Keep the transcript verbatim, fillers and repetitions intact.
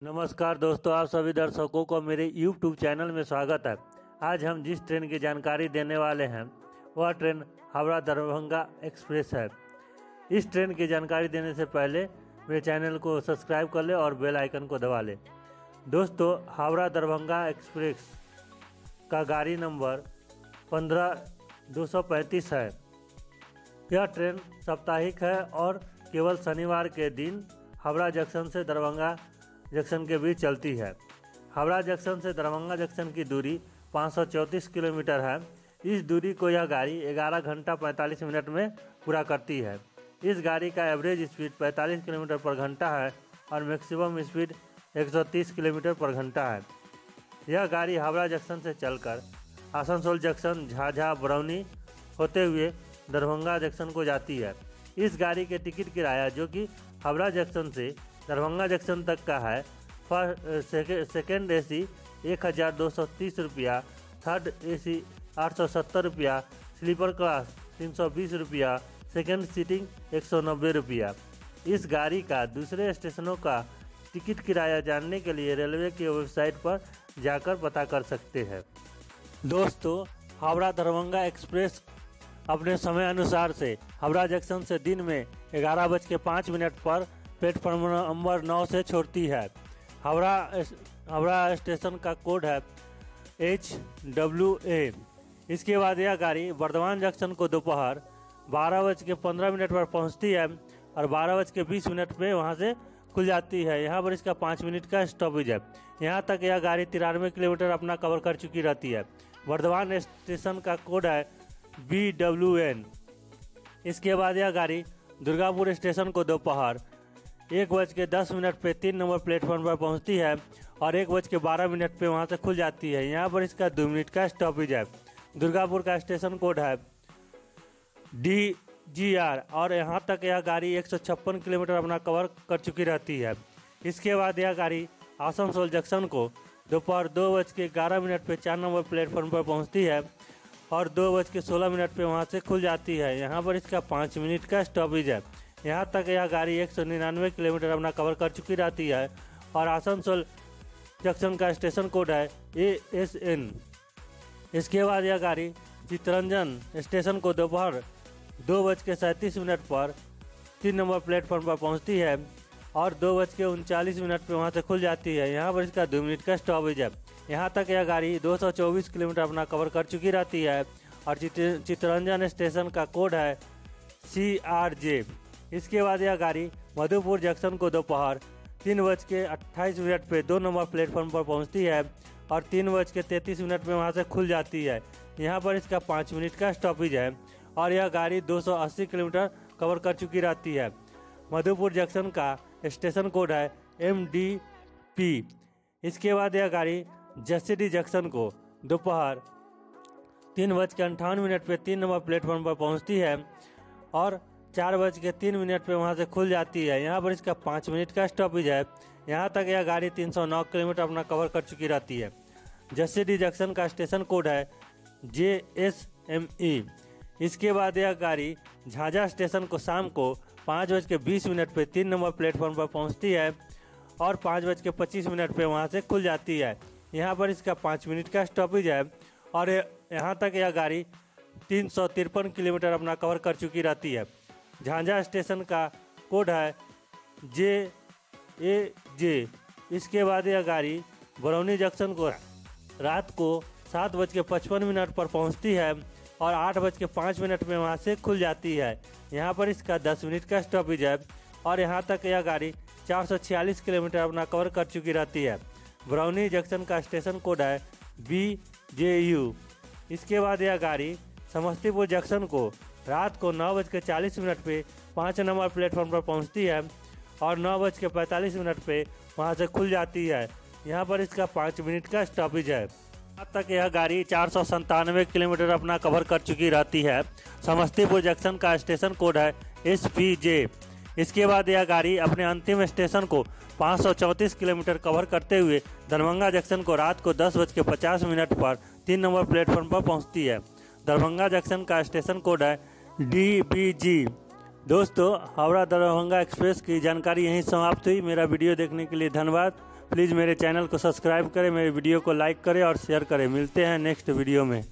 नमस्कार दोस्तों, आप सभी दर्शकों को मेरे यूट्यूब चैनल में स्वागत है। आज हम जिस ट्रेन की जानकारी देने वाले हैं वह ट्रेन हावड़ा दरभंगा एक्सप्रेस है। इस ट्रेन की जानकारी देने से पहले मेरे चैनल को सब्सक्राइब कर ले और बेल आइकन को दबा ले। दोस्तों, हावड़ा दरभंगा एक्सप्रेस का गाड़ी नंबर पंद्रह दो सौ पैंतीस है। यह ट्रेन साप्ताहिक है और केवल शनिवार के दिन हावड़ा जंक्शन से दरभंगा जंक्शन के बीच चलती है। हावड़ा जंक्शन से दरभंगा जंक्शन की दूरी पाँच सौ चौंतीस किलोमीटर है। इस दूरी को यह गाड़ी ग्यारह घंटा पैंतालीस मिनट में पूरा करती है। इस गाड़ी का एवरेज स्पीड पैंतालीस किलोमीटर पर घंटा है और मैक्सिमम स्पीड एक सौ तीस किलोमीटर पर घंटा है। यह गाड़ी हावड़ा जंक्शन से चलकर आसनसोल जंक्शन, झाझा, बरौनी होते हुए दरभंगा जंक्शन को जाती है। इस गाड़ी के टिकट किराया जो कि हावड़ा जंक्शन से दरभंगा जंक्शन तक का है, फर्स्ट सेकेंड ए सी एक हज़ार दो सौ तीस रुपया, थर्ड ए सी आठ सौ सत्तर रुपया, स्लीपर क्लास तीन सौ बीस रुपया, सेकेंड सीटिंग एक सौ नब्बे रुपया। इस गाड़ी का दूसरे स्टेशनों का टिकट किराया जानने के लिए रेलवे की वेबसाइट पर जाकर पता कर सकते हैं। दोस्तों, हावड़ा दरभंगा एक्सप्रेस अपने समय अनुसार से हावड़ा जंक्शन से दिन में ग्यारह बज के पाँच मिनट पर प्लेटफॉर्म नंबर नौ से छोड़ती है। हावड़ा हावड़ा स्टेशन का कोड है एच डब्ल्यू ए। इसके बाद यह गाड़ी बर्धमान जंक्शन को दोपहर बारह बज के पंद्रह मिनट पर पहुंचती है और बारह बज के बीस मिनट में वहां से खुल जाती है। यहाँ पर इसका पाँच मिनट का स्टॉपेज है। यहाँ तक यह गाड़ी तिरानवे किलोमीटर अपना कवर कर चुकी रहती है। बर्धमान स्टेशन का कोड है बी डब्ल्यू एन। इसके बाद यह गाड़ी दुर्गापुर स्टेशन को दोपहर एक बज के दस मिनट पे तीन नंबर प्लेटफॉर्म पर पहुंचती है और एक बज के बारह मिनट पे वहां से खुल जाती है। यहाँ पर इसका दो मिनट का स्टॉपेज है। दुर्गापुर का स्टेशन कोड है डी जी आर और यहाँ तक यह गाड़ी एक सौ छप्पन किलोमीटर अपना कवर कर चुकी रहती है। इसके बाद यह गाड़ी आसनसोल जंक्शन को दोपहर दो बज के ग्यारह मिनट पर चार नंबर प्लेटफॉर्म पर पहुँचती है और दो बज के सोलह मिनट पर वहाँ से खुल जाती है। यहाँ पर इसका पाँच मिनट का स्टॉपेज है। यहाँ तक यह गाड़ी एक सौ निन्यानवे किलोमीटर अपना कवर कर चुकी रहती है और आसनसोल जंक्शन का स्टेशन कोड है ए एस एन। इसके बाद यह गाड़ी चित्तरंजन स्टेशन को दोपहर दो बज के सैंतीस मिनट पर तीन नंबर प्लेटफॉर्म पर पहुँचती है और दो बज के उनचालीस मिनट पर वहाँ से खुल जाती है। यहाँ पर इसका दो मिनट का स्टॉपेज है। यहाँ तक यह गाड़ी दो सौ चौबीस किलोमीटर अपना कवर कर चुकी रहती है और चित्तरंजन स्टेशन का कोड है सी आर जे। इसके बाद यह गाड़ी मधुपुर जंक्शन को दोपहर तीन बज के अट्ठाईस मिनट पर दो नंबर प्लेटफॉर्म पर पहुंचती है और तीन बज के तैंतीस मिनट में वहां से खुल जाती है। यहां पर इसका पाँच मिनट का स्टॉपेज है और यह गाड़ी दो सौ अस्सी किलोमीटर कवर कर चुकी रहती है। मधुपुर जंक्शन का स्टेशन कोड है एम डी पी। इसके बाद यह गाड़ी जसीडीह जंक्शन को दोपहर तीन बज के अंठावन मिनट पर तीन नंबर प्लेटफॉर्म पर पहुँचती है और चार बज के तीन मिनट पे वहाँ से खुल जाती है। यहाँ पर इसका पाँच मिनट का स्टॉपेज है। यहाँ तक यह गाड़ी तीन सौ नौ किलोमीटर अपना कवर कर चुकी रहती है। जसीडीह जंक्शन का स्टेशन कोड है जे एस एम ई। इसके बाद यह गाड़ी झाझा स्टेशन को शाम को पाँच बज के बीस मिनट पर तीन नंबर प्लेटफॉर्म पर पहुँचती है और पाँच बज के पच्चीस मिनट पर वहाँ से खुल जाती है। यहाँ पर इसका पाँच मिनट का स्टॉपेज है और यहाँ तक यह गाड़ी तीन सौ तिरपन किलोमीटर अपना कवर कर चुकी रहती है। झांझा स्टेशन का कोड है जे ए जे। इसके बाद यह गाड़ी बरौनी जंक्शन को रात को सात बज के पचपन मिनट पर पहुंचती है और आठ बज के पाँच मिनट में वहां से खुल जाती है। यहां पर इसका दस मिनट का स्टॉपेज है और यहां तक यह गाड़ी चार सौ छियालीस किलोमीटर अपना कवर कर चुकी रहती है। बरौनी जंक्शन का स्टेशन कोड है बी जे यू। इसके बाद यह गाड़ी समस्तीपुर जंक्शन को रात को नौ बज के चालीस मिनट पे पाँच नंबर प्लेटफॉर्म पर पहुंचती है और नौ बज के पैंतालीस मिनट पे वहां से खुल जाती है। यहां पर इसका पाँच मिनट का स्टॉपेज है। अब तक यह गाड़ी चार सौ संतानवे किलोमीटर अपना कवर कर चुकी रहती है। समस्तीपुर जंक्शन का स्टेशन कोड है एस पी जे। इसके बाद यह गाड़ी अपने अंतिम स्टेशन को पाँच सौ चौंतीस किलोमीटर कवर करते हुए दरभंगा जंक्शन को रात को दस बज के पचास मिनट पर तीन नंबर प्लेटफॉर्म पर पहुँचती है। दरभंगा जंक्शन का स्टेशन कोड है डी बी जी। दोस्तों, हावड़ा दरभंगा एक्सप्रेस की जानकारी यहीं समाप्त हुई। मेरा वीडियो देखने के लिए धन्यवाद। प्लीज़ मेरे चैनल को सब्सक्राइब करें, मेरे वीडियो को लाइक करें और शेयर करें। मिलते हैं नेक्स्ट वीडियो में।